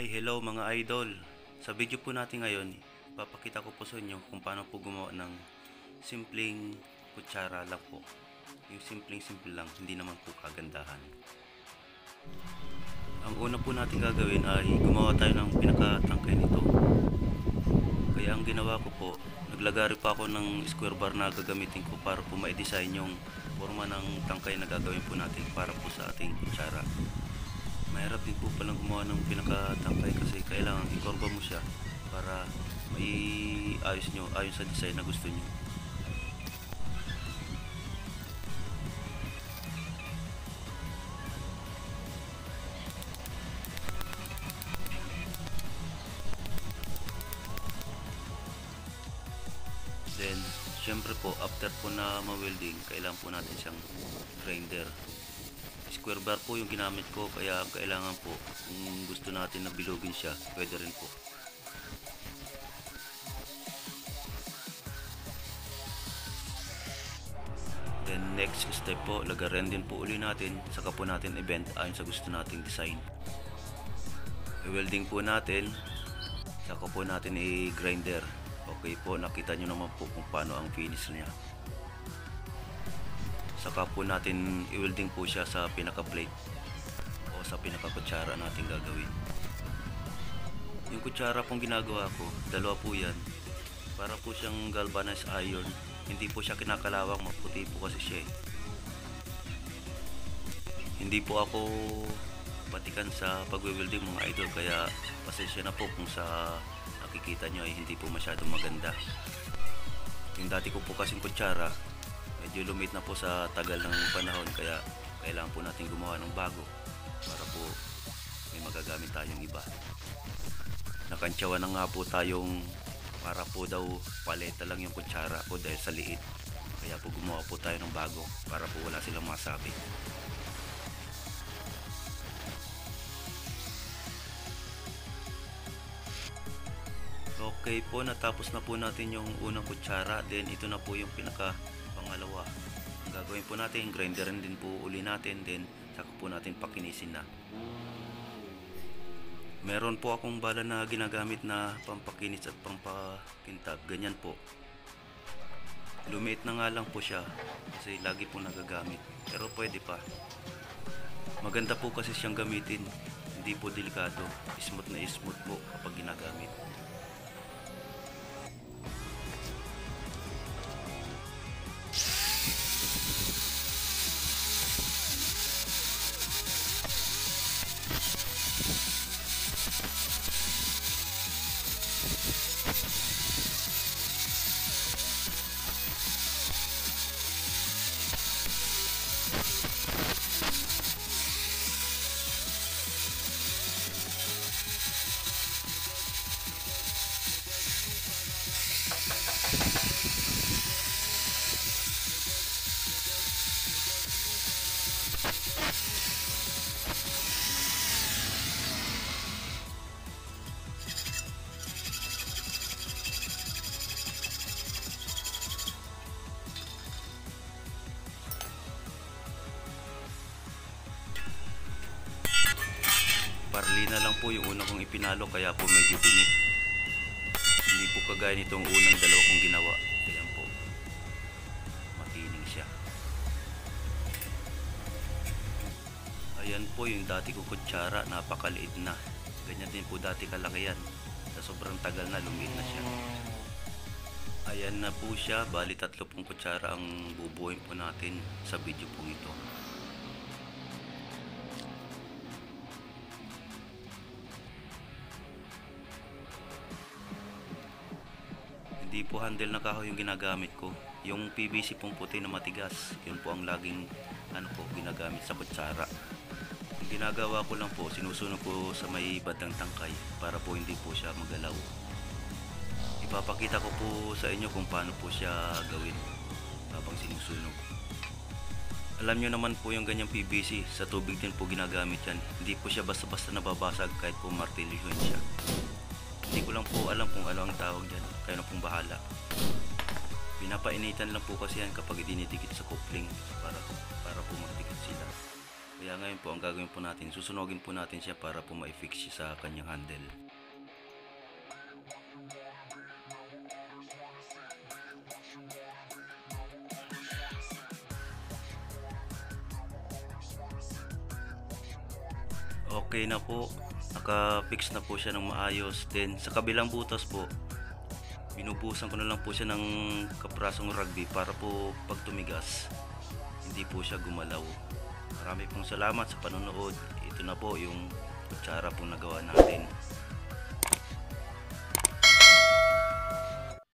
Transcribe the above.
Hi, hello mga idol. Sa video po natin ngayon, papakita ko po sa inyo kung paano po gumawa ng simpleng kutsara lang po. Yung simple lang, hindi naman po kagandahan. Ang una po natin gagawin ay gumawa tayo ng pinakatangkay nito. Kaya ang ginawa ko po, naglagari pa ako ng square bar na gagamitin ko para po ma-design yung forma ng tangkay na gagawin po natin para po sa ating kutsara. Mahirap din po palang gumawa ng pinakatangkay kasi kailangan ikorba mo siya para maiayos nyo ayon sa design na gusto nyo. Then, syempre po, after po na ma-welding, kailangan po natin siyang grinder. Square bar po yung ginamit ko, kaya kailangan po kung gusto natin na bilugin siya, pwede rin po. Then next step po, lagarin din po uli natin, saka po natin i-bend ayon sa gusto nating design. I-welding po natin, saka po natin i-grinder. Okay po, nakita nyo naman po kung paano ang finish niya. Saka po natin i-welding po siya sa pinaka-plate o sa pinaka-kutsara natin gagawin. Yung kutsara pong ginagawa ko, dalawa po yan. Para po siyang galvanized iron. Hindi po siya kinakalawang, maputi po kasi siya. Hindi po ako batikan sa pag-welding mga idol, kaya pasensya na po kung sa nakikita nyo ay hindi po masyadong maganda. Yung dati ko po kasing kutsara, medyo lumit na po sa tagal ng panahon, kaya kailangan po natin gumawa ng bago para po may magagamit tayong iba. Nakantsawa na nga po tayong para po daw paleta lang yung kutsara po dahil sa liit, kaya po gumawa po tayo ng bago para po wala silang masabi. Okay po, natapos na po natin yung unang kutsara. Then ito na po yung pinaka pangalawa. Ang gagawin po natin, grinderin din po uli natin, then saka po natin pakinisin na. Meron po akong bala na ginagamit na pampakinis at pampakintab, ganyan po. Lumiit na nga lang po siya kasi lagi po nagagamit, pero pwede pa. Maganda po kasi siyang gamitin, hindi po delikado, smooth na smooth po kapag ginagamit. Parlina lang po yung una kong ipinalo, kaya po medyo dumi. Hindi po kagaya nitong unang dalawa kong ginawa. Ayan po, makining siya. Ayan po yung dati ko kutsara, napakaliit na. Ganyan din po dati kalaki yan. Sa sobrang tagal na, lumiit na siya. Ayan na po siya, bali 3 pong kutsara ang bubuhin po natin sa video pong ito. Hindi po handle na kahoy yung ginagamit ko. Yung PVC pong puti na matigas, yun po ang laging ginagamit sa kutsara. Yung ginagawa ko lang po, sinusunog ko sa may bandang tangkay para po hindi po siya magalaw. Ipapakita ko po sa inyo kung paano po siya gawin habang sinusunog. Alam nyo naman po yung ganyang PVC, sa tubig din po ginagamit yan. Hindi po siya basta-basta nababasag kahit po martilyuhin siya. Hindi ko lang po alam kung ano ang tawag dyan, kayo na pong bahala. Pinapainitan lang po kasi yan kapag dinidikit sa coupling para po magdikit sila. Kaya Kaya ngayon po, ang gagawin po natin, susunogin po natin siya para po ma-fix siya sa kanyang handle. Okay na po, naka-fix na po siya ng maayos. Then sa kabilang butas po, binubusan ko na lang po siya ng kaprasong rugby para po pag tumigas, hindi po siya gumalaw. Marami pong salamat sa panonood. Ito na po yung kutsara pong nagawa natin.